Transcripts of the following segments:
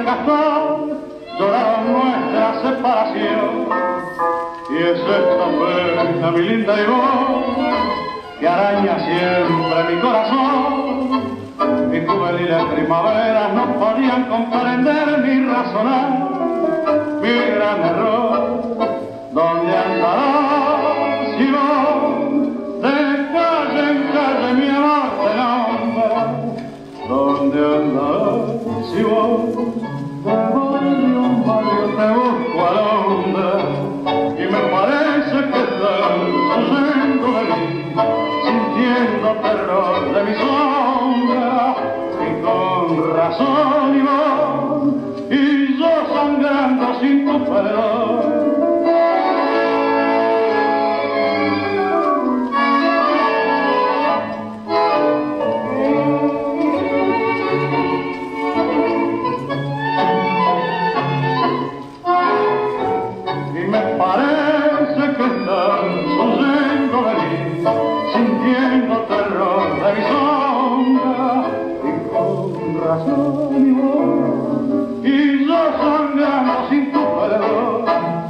el castor lloraron nuestra separación. Y es esta pena, mi linda y vos, que araña siempre mi corazón. Mis juveniles primaveras no podían comprender ni razonar mi gran error. ¿Dónde andarás si vos de calle en calle mi amor te nombra? ¿Dónde andarás si vos de barrio en barrio te busco alondra? Y me parece que estás huyendo de mí, sintiendo terror de mi sombra, y con razón y vos, y yo sangrando sin tu perdón. Sintiendo terror de mi sombra, y con razón y voz, y yo sangrando sin tu perdón.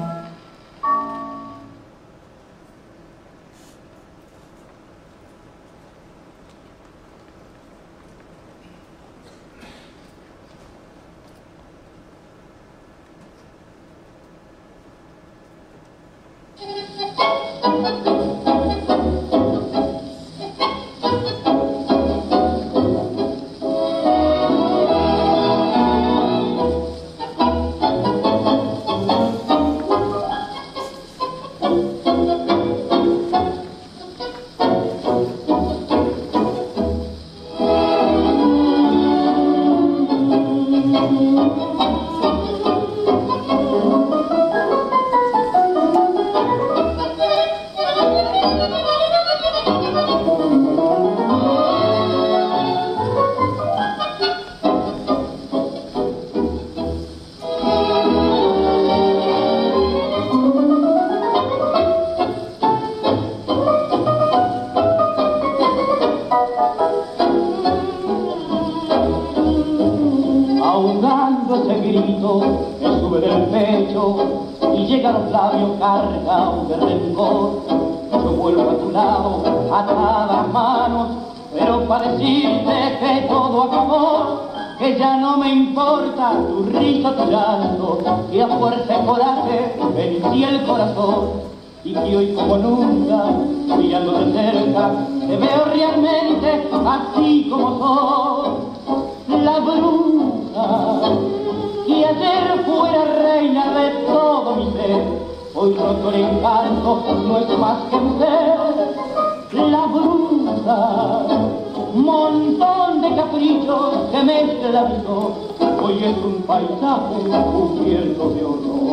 Cargado de rencor, yo vuelvo a tu lado, atadas manos, pero para decirte que todo acabó, que ya no me importa tu risa, tu llanto, que a fuerza de coraje vencí el corazón, y que hoy como nunca, mirando de cerca, te veo realmente así como soy, la bruja que ayer fuera reina de todo mi ser. Hoy roto el encanto, no es más que mujer, la bruja, montón de caprichos que me esclavizó, hoy es un paisaje cubierto de honor.